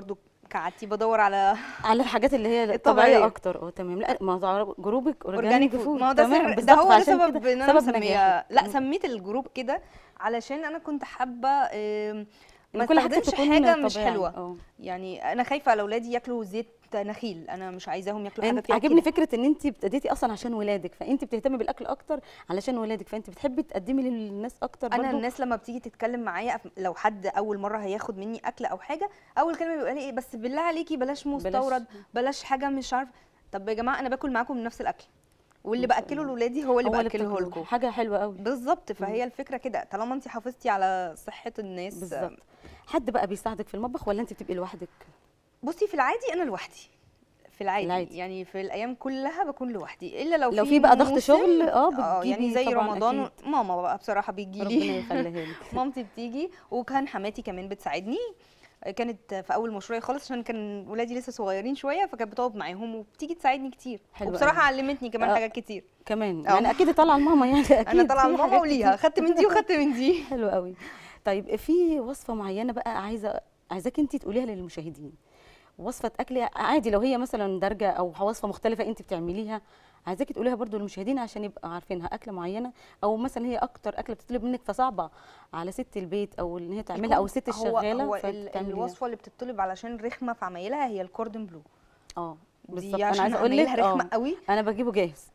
كعادتي بدور على على الحاجات اللي هي الطبيعية. الطبيعيه اكتر. اه تمام. لا ما هو جروبك اورجانيك فود. ما هو ده تمام سر، ده بالظبط. هو ده عشان سبب كده ان انا سبب مسميه. نجاحك. لا سميت الجروب كده علشان انا كنت حابه آم، ما كل حاجة استخدمش تكون حاجه مش طبيعي. حلوه. اه يعني انا خايفه على اولادي ياكلوا زيت نخيل، انا مش عايزاهم ياكلوا حاجه انت فيها عاجبني كده. فكره ان انت ابتديتي اصلا عشان ولادك، فانت بتهتمي بالاكل اكتر علشان ولادك، فانت بتحبي تقدمي للناس اكتر برضو. انا الناس لما بتيجي تتكلم معايا لو حد اول مره هياخد مني اكل او حاجه، اول كلمه بيبقى لي ايه، بس بالله عليكي بلاش مستورد، بلاش, بلاش حاجه مش عارف. طب يا جماعه انا باكل معاكم من نفس الاكل، واللي ما شاء باكله الله. لاولادي هو اللي هو اللي باكله بتاكلوه. لكم. حاجه حلوه قوي. بالظبط. فهي الفكره كده، طالما انت حافظتي على صحه الناس. بالظبط. حد بقى بيساعدك في المطبخ ولا انت بتبقي لوحدك؟ بصي في العادي انا لوحدي، في العادي, العادي. يعني في الايام كلها بكون لوحدي، الا لو, لو في بقى ضغط شغل اه اه يعني بتجيبي زي طبعاً رمضان. أكيد. ماما بقى بصراحه بيجي ربنا لي يخليها لك. مامتي بتيجي، وكان حماتي كمان بتساعدني. كانت في اول مشروعي خالص عشان كان ولادي لسه صغيرين شويه، فكانت بتقعد معاهم وبتيجي تساعدني كتير. حلو وبصراحه قوي. علمتني كمان آه. حاجات كتير. كمان اه. يعني اكيد طالعه لماما يعني اكيد انا طالعه في لماما حاجات وليها، كتير. خدت من دي وخدت من دي. حلو قوي. طيب في وصفه معينه بقى عايزه عايزاك انت تقوليها للمشاهدين، وصفه اكل عادي لو هي مثلا دارجه او وصفه مختلفه انت بتعمليها، عايزاكي تقوليها برضو للمشاهدين عشان يبقوا عارفينها. اكله معينه او مثلا هي اكتر اكله بتطلب منك فصعبه على ست البيت او ان هي تعملها او الست الشغاله. هو, هو فتعمليها. الوصفه اللي بتطلب علشان رخمه في عمايلها هي الكوردن بلو. اه دي بالظبط. انا عشان عايزه اقول لك عمايلها رخمه اه قوي. انا بجيبه جاهز.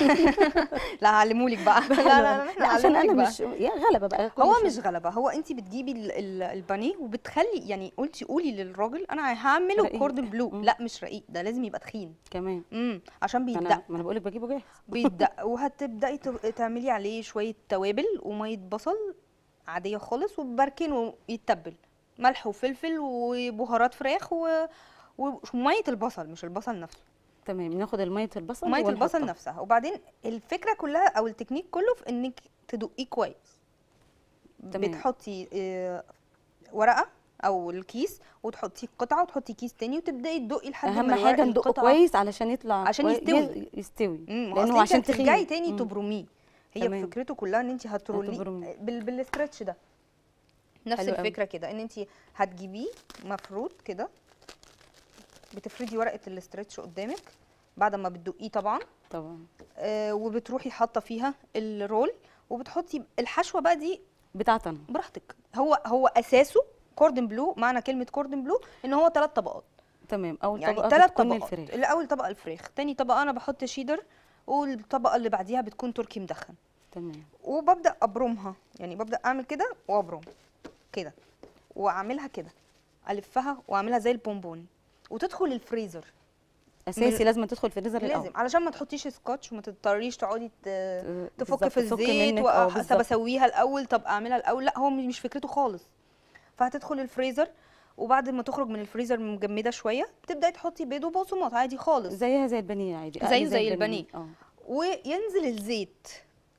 لا هعلمهولك بقى. لا لا لا احنا عشان هعلمهولك انا بقى. مش يا غلبه بقى كل هو شوية. مش غلبه، هو انت بتجيبي ال- ال- البانيه وبتخلي، يعني قلتي قولي للراجل انا هعمله رقيق. كوردن بلو. مم. لا مش رقيق، ده لازم يبقى تخين. كمان. امم عشان انا بيدق. ما انا بقول لك بجيبه جاهز. بيدق. وهتبداي ت- تعملي عليه شويه توابل وميه بصل عاديه خالص، وبركنه يتبل ملح وفلفل وبهارات فراخ و... وميه البصل، مش البصل نفسه، تمام. ناخد الميه البصل ميه البصل ونحطها. نفسها. وبعدين الفكره كلها او التكنيك كله في انك تدقيه كويس. تمام. بتحطي آه، ورقه او الكيس وتحطي قطعه وتحطي كيس تاني وتبداي تدقي لحد ما اهم الورق- حاجه ندقه القطعة- كويس علشان يطلع عشان كوي- يستوي. يستوي امم لانه عشان ترجعي تخين. تاني مم. تبرميه. هي تمام. فكرته كلها ان انت هتروليه هتبرميه. بال... بالاسترتش ده. نفس حلو قوي. الفكره كده، ان انت هتجيبيه مفروض كده، بتفردي ورقه الاسترتش قدامك بعد ما بتدقيه طبعا. طبعا. آه وبتروحي حاطه فيها الرول، وبتحطي الحشوه بقى دي بتاعتنا. براحتك. هو هو اساسه كوردن بلو. معنى كلمه كوردن بلو ان هو ثلاث طبقات، تمام. اول يعني طبقه ثلاث بتكون طبقات. الفراخ. الاول طبقه الفراخ، تاني طبقه انا بحط شيدر، والطبقه اللي بعديها بتكون تركي مدخن. تمام. وببدا ابرمها، يعني ببدا اعمل كده وابرم كده واعملها كده، الفها واعملها زي البونبوني وتدخل الفريزر. اساسي لازم تدخل في الفريزر لازم الاول علشان ما تحطيش سكotch وما تضطريش تقعدي ت- تفك بالظبط، في تفك الزيت. منك. اه وطب بالظبط. اسويها الاول، طب اعملها الاول. لا هو مش فكرته خالص. فهتدخل الفريزر، وبعد ما تخرج من الفريزر مجمده شويه تبداي تحطي بيض وبقسماط عادي خالص، زيها زي البانيه عادي. زيه عادي زي البانيه. اه وينزل الزيت.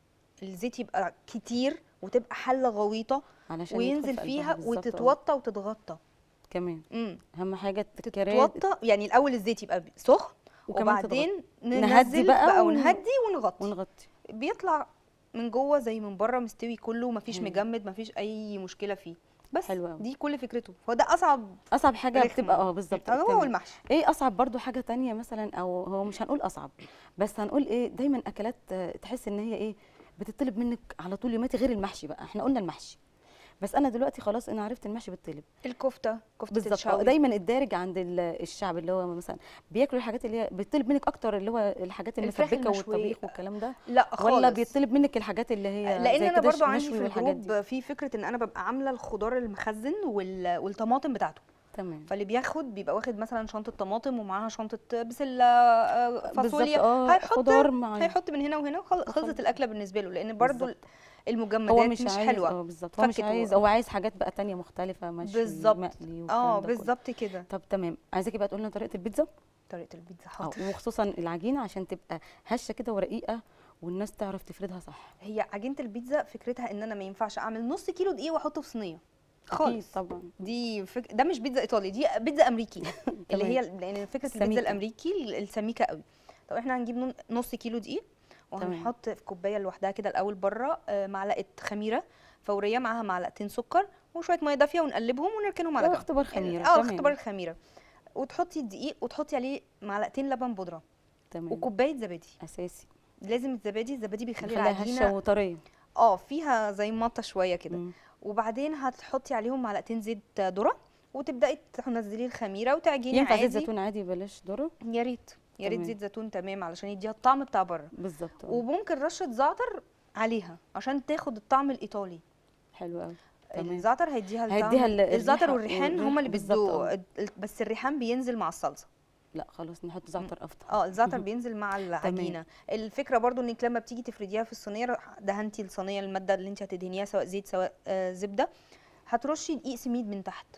الزيت يبقى كتير وتبقى حله غويطه، علشان وينزل يدخل في فيها قلبها. بالظبط. اه. وتتوطى وتتغطى. كمان امم اهم حاجه التكرار. تتوطى، يعني الاول الزيت يبقى سخن، وكمان وبعدين نهدي ننزل بقى بقى ون- ونهدي ونغطي. ونغطي. بيطلع من جوه زي من بره مستوي كله، مفيش مم. مجمد، مفيش اي مشكله فيه. بس حلو أوي. دي كل فكرته. هو ده اصعب اصعب حاجه رخمة. بتبقى اه بالظبط. هو تمام. والمحشي. ايه اصعب برضو حاجه تانية مثلا، او هو مش هنقول اصعب بس هنقول ايه، دايما اكلات آه، تحس ان هي ايه بتطلب منك على طول يوماتي غير المحشي. بقى احنا قلنا المحشي، بس انا دلوقتي خلاص انا عرفت المحشي بيطلب. الكفته، كفته بالظبط. آه، الشوي. دايما الدارج عند ال- الشعب اللي هو مثلا بياكلوا الحاجات اللي هي بتطلب منك اكتر، اللي هو الحاجات الفراخ المسبكه المشوية. والطبيخ والكلام ده، لا خالص. ولا بيطلب منك الحاجات اللي هي لان زي انا كده برضو عندي مشوي في والحاجات دي؟ الجروب في فكره ان انا ببقى عامله الخضار المخزن وال... والطماطم بتاعته. تمام. فاللي بياخد بيبقى واخد مثلا شنطه طماطم ومعاها شنطه بسله، آه، فاصوليا. بالظبط. اه خضار مع هيحط من هنا وهنا وخل- خلصت وخلص. الاكله بالنسبه له، لان برضو بالظبط. المجمدات هو مش, مش عايز حلوه. اه بالظبط. هو مش فكت و- عايز، هو عايز حاجات بقى تانية مختلفة، مشوي بالظبط. مقلي والكلام اه ده كله. بالظبط كده. طب تمام، عايزاكي بقى تقولي لنا طريقة البيتزا. طريقه البيتزا اه حاضر. وخصوصا العجينة عشان تبقى هشة كده ورقيقة والناس تعرف تفردها صح. هي عجينه البيتزا فكرتها ان انا ما ينفعش اعمل نص كيلو دقيق واحطه في صينيه أكيد خالص. طبعا. دي فك... ده مش بيتزا ايطالي، دي بيتزا امريكي. اللي هي لان فكره البيتزا السميكة. الامريكي السميكه قوي. طب احنا هنجيب نن- نص كيلو دقيق، وهنحط في كوبايه لوحدها كده الاول بره آه، معلقه خميره فوريه، معاها معلقتين سكر وشويه ميه دافيه، ونقلبهم ونركنهم على ده جنب. اختبار خميرة. اه تمام. اختبار الخميره. وتحطي الدقيق وتحطي عليه معلقتين لبن بودره تمام. وكوبايه زبادي. اساسي. لازم الزبادي، الزبادي بيخلي بيخليها هشه العجينه وطريه. اه فيها زي مطه شويه كده. مم. وبعدين هتحطي عليهم معلقتين زيت ذره وتبداي تنزلي الخميره وتعجني ينفع عادي. زيت زيتون عادي بلاش ذره؟ يا ريت يا ريت تمام. زيت زيتون تمام علشان يديها الطعم بتاع بره. بالظبط. آه. وممكن رشه زعتر عليها عشان تاخد الطعم الايطالي. حلو قوي. تمام. الزعتر هيديها الطعم. هيديها ال- الزعتر الريحة والريحان والريحة هما اللي بالظبط، بيدوا آه. ال- بس الريحان بينزل مع الصلصه. لا خلاص نحط زعتر افضل. اه الزعتر بينزل مع العجينه. الفكره برضو انك لما بتيجي تفرديها في الصينيه، دهنتي الصينيه الماده اللي انت هتدهنيها سواء زيت سواء آه زبده، هترشي دقيق سميد من تحت.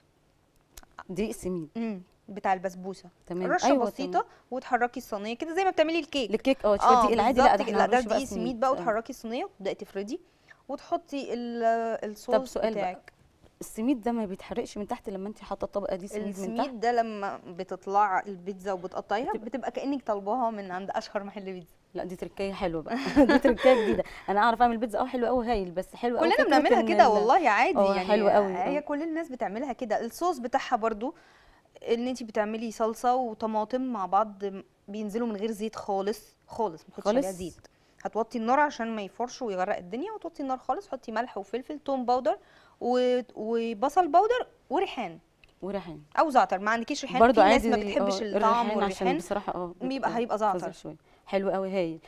دقيق سميد. امم بتاع البسبوسه. تمام. رشه أيوة بسيطه تمام. وتحركي الصينيه كده زي ما بتعملي الكيك. الكيك اه شويه دقيق العادي. لا بالظبط ده كده. احنا لا ده هنرش بقى دقيق سميد بقى آه. وتحركي الصينيه وتبداي تفردي وتحطي ال- الصوص طب سؤال بقى. بتاعك. السميد ده ما بيتحرقش من تحت لما انت حاطه الطبقه دي سميد من تحت؟ السميد ده لما بتطلع البيتزا وبتقطعيها بتبقى كانك طالباها من عند اشهر محل بيتزا. لا دي تركية حلوه بقى. دي تركية جديده. انا اعرف اعمل بيتزا اه حلوه قوي هايل، بس حلوه قوي كلنا بنعملها كده والله عادي اه يعني. حلوه قوي. هي اه كل الناس بتعملها كده. الصوص بتاعها برضو ان انت بتعملي صلصه وطماطم مع بعض بينزلوا من غير زيت خالص خالص، ما تحطيش خالص؟ عليها زيت. هتوطي النار عشان ما يفرش ويغرق الدنيا، وتوطي النار خالص، حطي ملح وفلفل توم باودر و... وبصل باودر وريحان وريحان او زعتر. ما عندكيش ريحان برضو في ناس عادي. ما بتحبش اه الطعم الريحان عشان والريحان بصراحه اه بيبقى هيبقى زعتر. فظيع شويه. حلو قوي هايل.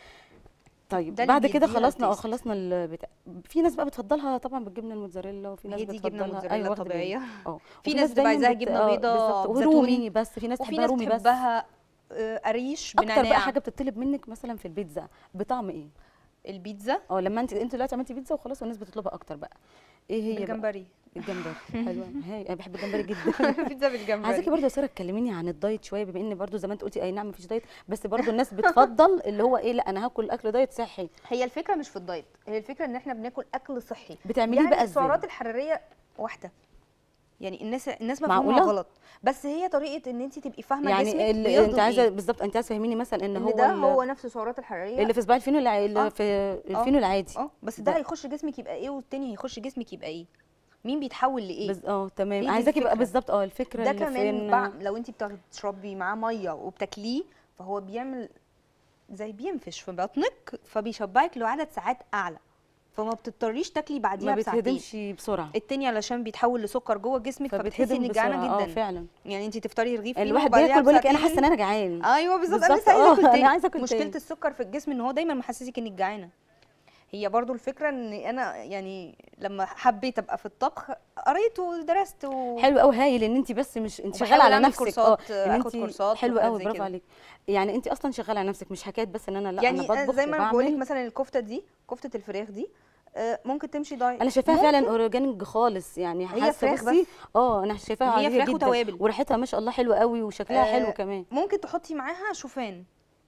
طيب ده اللي بعد كده بيديها خلصنا اه التيست. خلصنا البتاع. في ناس بقى بتفضلها طبعا بالجبنه الموتزاريلا، وفي ناس هي دي بتفضلها جبنه موتزاريلا أيوة واخدة بالي. طبيعيه. اه في ناس بتبقى عايزاها جبنه بيضاء ورومي، بس في ناس وفي تحبها ناس رومي بس. تحبها آه، قريش اكتر بنعناع. بقى حاجه بتطلب منك مثلا في البيتزا بطعم ايه؟ البيتزا اه لما انت انت دلوقتي عملتي بيتزا وخلاص والناس بتطلبها اكتر بقى، ايه هي بقى؟ بالجمبري. الجمبري. حلوه هاي انا بحب الجمبري جدا. بيتزا بالجمبري. عايزاكي برضه يا ساره تكلميني عن الدايت شويه، بما ان برضه زي ما انت قلتي اي نعم مفيش دايت، بس برضه الناس بتفضل اللي هو ايه، لا انا هاكل اكل دايت صحي. هي الفكره مش في الدايت، هي الفكره ان احنا بناكل اكل صحي. بتعمليه يعني بقى ازاي؟ السعرات الحراريه واحده، يعني الناس الناس مفهومها معقولة؟ غلط، بس هي طريقه ان انت تبقي فاهمه يعني جسمك ال- بيهضم انت عايزه إيه. بالظبط انت عايزه تفهميني مثلا ان ان هو ده ال- هو نفس السعرات الحراريه اللي في صباع الفينو الع- اللي آه. في الفينو العادي. اه بس ده ده. هيخش جسمك يبقى ايه والتاني هيخش جسمك يبقى ايه، مين بيتحول لايه. بز... اه هي تمام. دي عايزاكي بقى الفكرة. بالظبط اه الفكره ده اللي كمان فين. بع... لو انت بتشربي معاه ميه وبتاكليه فهو بيعمل زي بينفش في بطنك فبيشبعك لعدد ساعات اعلى، فما بتضطريش تاكلي بعديها ما بساعتين. بتهدمش بسرعه. التاني علشان بيتحول لسكر جوه جسمك فبتحسي فبتهدم انك جعانه بسرعة. اه جدا. فعلا. يعني انت تفطري رغيف فينو الواحد وبعديها بياكل بيقول لك انا بساعتين- حاسه ان انا جعان. ايوه بالظبط، انا بالظبط، لسه عايزه اه، اكل أنا تاني. عايزة آكل مشكله تاني. السكر في الجسم ان هو دايما محسسك انك جعانه. هي برضو الفكره ان انا يعني لما حبيت ابقى في الطبخ قريت ودرست و... حلو قوي هايل ان انت بس مش انت وبحاول شغاله على أعمل نفسك. كورسات، ان آخد انت كورسات حلو وحاجات قوي زي برافو كده. عليك. يعني انت اصلا شغاله على نفسك، مش حكايه بس ان انا لا يعني انا بطبخ زي ما انا بقول لك وبعمل. مثلا الكفته دي، كفته الفراخ دي آه، ممكن تمشي دايت. انا شايفاها ممكن. فعلا اورجانيك خالص، يعني هي حاسه فراخ بصي بس. اه انا شايفاها هي عاديه فراخ جدا وتوابل. وريحتها ما شاء الله حلوه قوي وشكلها آه، حلو كمان. ممكن تحطي معاها شوفان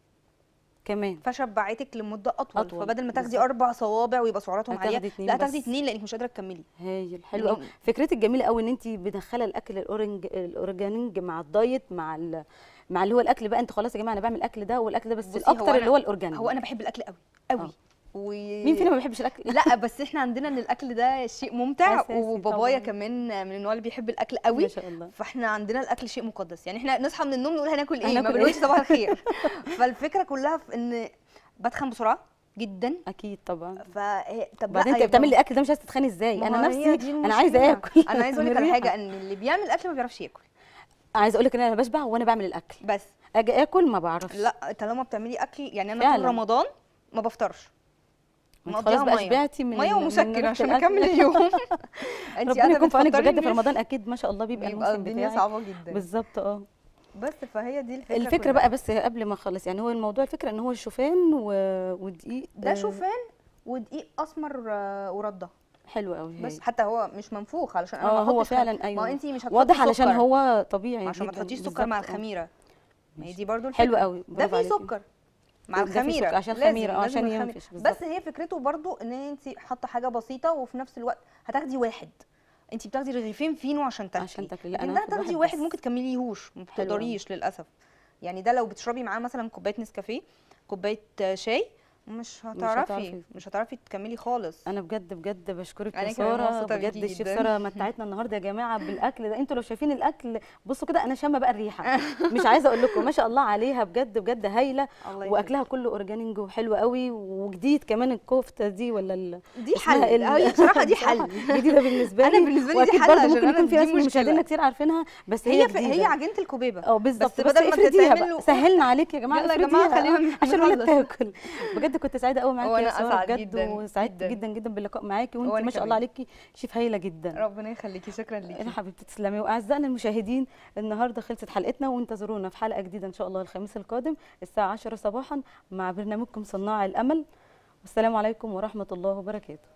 كمان فشبعتك لمده اطول, أطول، فبدل ما تاخدي بالظبط. اربع صوابع ويبقى سعراتهم عاليه هتاخدي اتنين لا هتاخدي بس. اتنين لانك مش قادره تكملي. هايل حلو يعني- قوي. فكرتك جميله قوي ان انت مدخله الاكل الاورنج الاورجانيك مع الدايت مع ال... مع اللي هو الاكل بقى. انت خلاص يا جماعه انا بعمل الاكل ده والاكل ده، بس بصي، الاكتر هو اللي أنا- هو الاورجانيك. هو انا بحب الاكل قوي قوي آه. و... مين فينا ما بيحبش الاكل؟ لا بس احنا عندنا ان الاكل ده شيء ممتع، أساسي وبابايا طبعاً. كمان من النوع اللي بيحب الاكل قوي. ما شاء الله. فاحنا عندنا الاكل شيء مقدس، يعني احنا نصحى من النوم نقول هناكل ايه، ما هناكل بنقولش إيه؟ صباح الخير. فالفكره كلها في ان بتخن بسرعه جدا. اكيد طبعا. ف طب بعدين لا انت بتعمل يا لي الاكل ده مش عايزه تتخني ازاي؟ ما انا هو هي نفسي دي انا عايزه المشكلة. اكل. انا عايزه اقول لك من على الريحة. حاجه، ان اللي بيعمل الاكل ما بيعرفش ياكل. عايزه اقول لك ان انا بشبع وانا بعمل الاكل، بس اجي اكل ما بعرفش. لا طالما بتعملي اكل، يعني انا فعلاً. طول رمضان ما بفطرش، انت خلاص بقى شبعتي من ميه من ومسكن ريحة عشان الأكل. اكمل اليوم. انت ربنا قاعده يكون في عونك بتفطري بجد في مش- رمضان، اكيد ما شاء الله بيبقى بيبقى الموسم الدنيا بتاعك صعبه جدا. بالظبط. اه بس فهي دي الفكره الفكره كلها. بقى بس قبل ما اخلص، يعني هو الموضوع الفكره ان هو الشوفان و... ودقيق. ده آه، شوفان ودقيق اسمر آه، ورده حلو قوي. بس، هاي. حتى هو مش منفوخ علشان انا اه ما هو احطش فعلا خ- ايوه. ما انت مش هتحطي واضح علشان سكر. هو طبيعي عشان ما جداً. تحطيش سكر مع بالظبط، اه. الخميره. ما هي ماشي. دي برضو الفكره. حلو قوي، ده برافو فيه عليكي. سكر مع ده فيه الخميره سكر عشان لازم- الخميرة، اه، لازم عشان الخميرة. ينفش، بالظبط. بس هي فكرته برضو ان انت حاطه حاجه بسيطه وفي نفس الوقت هتاخدي واحد. انت بتاخدي رغيفين فينو عشان تاكلي، عشان تاكلي. لا، لكن أنا ده هاخد هتاخدي واحد واحد بس. ممكن تكمليهوش، ما حلو أوي. بتقدريش للاسف. يعني ده لو بتشربي معاه مثلا كوبايه نسكافيه، كوبايه آه، شاي، مش هتعرفي. هتعرفي مش هتعرفي تكملي خالص. انا بجد بجد بشكرك يا أنا كمان ساره، مبسوطة بجد بيكي الشيف جداً. ساره متعتنا النهارده يا جماعه بالاكل ده. انتوا لو شايفين الاكل بصوا كده، انا شامه بقى الريحه مش عايزه اقول لكم ما شاء الله عليها، بجد بجد هايله. الله واكلها كله اورجانيك وحلو قوي وجديد كمان. الكفته دي ولا ال... دي اسمها حل. ال- هي بصراحه دي حل. جديده بالنسبه لي. أنا بالنسبة لي دي واكيد حل برضه عشان ممكن أنا يكون في دي ناس من مشكلة. مشاهدينا كتير عارفينها، بس هي هي جديده. هي عجينه الكوبيبه. اه بالظبط. بس بس بدل ما افرديها تتعمل بقى، و- سهلنا عليك يا جماعه، يلا يا جماعة افرديها، خلينا آه، عشان الولاد نخلص. تاكل. بجد كنت سعيده قوي معاكي وأنا يا ساره أسعد بجد، جداً وسعدت جداً. جدا جدا باللقاء معاكي، وانت وأنا ما شاء الله كمان. عليكي شيف هايله جدا. ربنا يخليكي، شكرا ليكي. انا حبيبتي تسلمي. واعزائنا المشاهدين النهارده خلصت حلقتنا، وانتظرونا في حلقه جديده ان شاء الله الخميس القادم الساعه عشرة صباحا مع برنامجكم صناع الامل. والسلام عليكم ورحمه الله وبركاته.